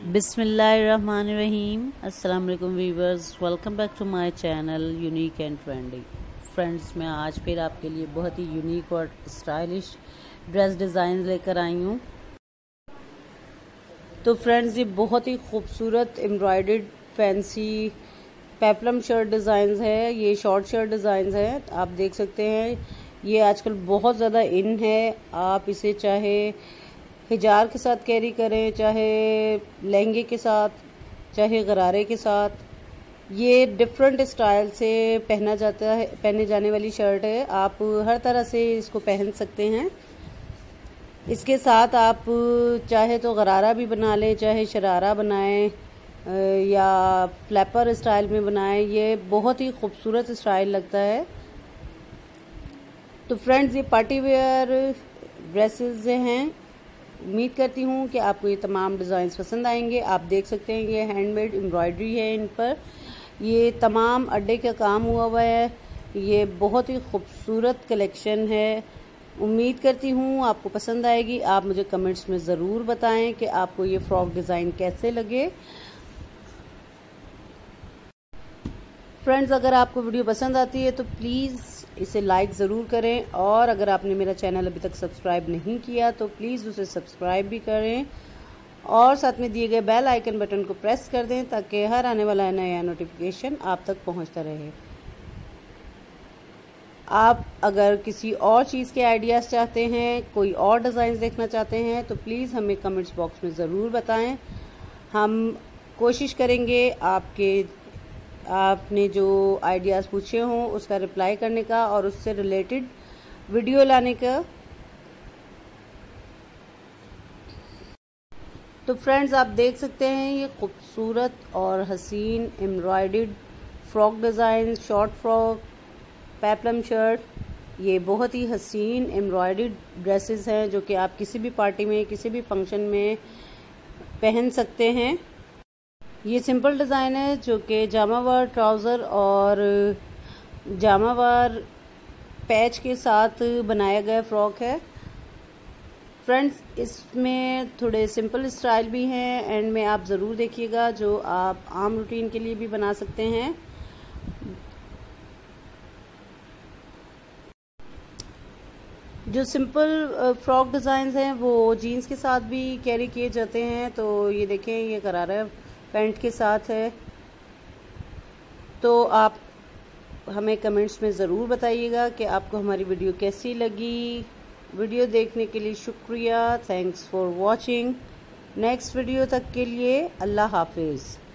बिस्मिल्लाहिर्रहमानिर्रहीम। अस्सलाम वालेकुम viewers, welcome back to my channel unique and trendy. Friends, मैं आज फिर आपके लिए बहुत ही यूनिक और स्टाइलिश ड्रेस डिज़ाइन लेकर आई हूँ। तो फ्रेंड्स, ये बहुत ही खूबसूरत embroidered fancy peplum shirt designs है। ये शॉर्ट शर्ट डिज़ाइंस है, आप देख सकते हैं। ये आजकल बहुत ज़्यादा इन है। आप इसे चाहे हिजार के साथ कैरी करें, चाहे लहंगे के साथ, चाहे गरारे के साथ। ये डिफरेंट स्टाइल से पहने जाने वाली शर्ट है। आप हर तरह से इसको पहन सकते हैं। इसके साथ आप चाहे तो गरारा भी बना लें, चाहे शरारा बनाएं या फ्लैपर स्टाइल में बनाएं। ये बहुत ही खूबसूरत स्टाइल लगता है। तो फ्रेंड्स, ये पार्टी वेयर ड्रेसेस हैं। उम्मीद करती हूँ कि आपको ये तमाम डिज़ाइंस पसंद आएंगे। आप देख सकते हैं ये हैंडमेड एम्ब्रॉयडरी है इन पर। ये तमाम अड्डे का काम हुआ है। ये बहुत ही खूबसूरत कलेक्शन है। उम्मीद करती हूँ आपको पसंद आएगी। आप मुझे कमेंट्स में ज़रूर बताएं कि आपको ये फ्रॉक डिज़ाइन कैसे लगे। फ्रेंड्स, अगर आपको वीडियो पसंद आती है तो प्लीज़ इसे लाइक ज़रूर करें, और अगर आपने मेरा चैनल अभी तक सब्सक्राइब नहीं किया तो प्लीज़ उसे सब्सक्राइब भी करें, और साथ में दिए गए बेल आइकन बटन को प्रेस कर दें ताकि हर आने वाला नया नोटिफिकेशन आप तक पहुंचता रहे। आप अगर किसी और चीज़ के आइडियाज़ चाहते हैं, कोई और डिज़ाइन देखना चाहते हैं तो प्लीज़ हमें कमेंट्स बॉक्स में ज़रूर बताएं। हम कोशिश करेंगे आपने जो आइडियाज़ पूछे हों उसका रिप्लाई करने का और उससे रिलेटेड वीडियो लाने का। तो फ्रेंड्स, आप देख सकते हैं ये खूबसूरत और हसीन embroidered frock design, short frock, peplum shirt. ये बहुत ही हसीन एम्ब्रॉयडर्ड ड्रेसेस हैं जो कि आप किसी भी पार्टी में, किसी भी फंक्शन में पहन सकते हैं। ये सिंपल डिज़ाइन है जो कि जामावार ट्राउज़र और जामावार पैच के साथ बनाया गया फ्रॉक है। फ्रेंड्स, इसमें थोड़े सिंपल स्टाइल भी हैं। एंड में आप ज़रूर देखिएगा जो आप आम रूटीन के लिए भी बना सकते हैं। जो सिंपल फ्रॉक डिज़ाइंस हैं वो जीन्स के साथ भी कैरी किए जाते हैं। तो ये देखें, ये गरारा पैंट के साथ है। तो आप हमें कमेंट्स में ज़रूर बताइएगा कि आपको हमारी वीडियो कैसी लगी। वीडियो देखने के लिए शुक्रिया। Thanks for watching. Next video तक के लिए अल्लाह हाफिज़।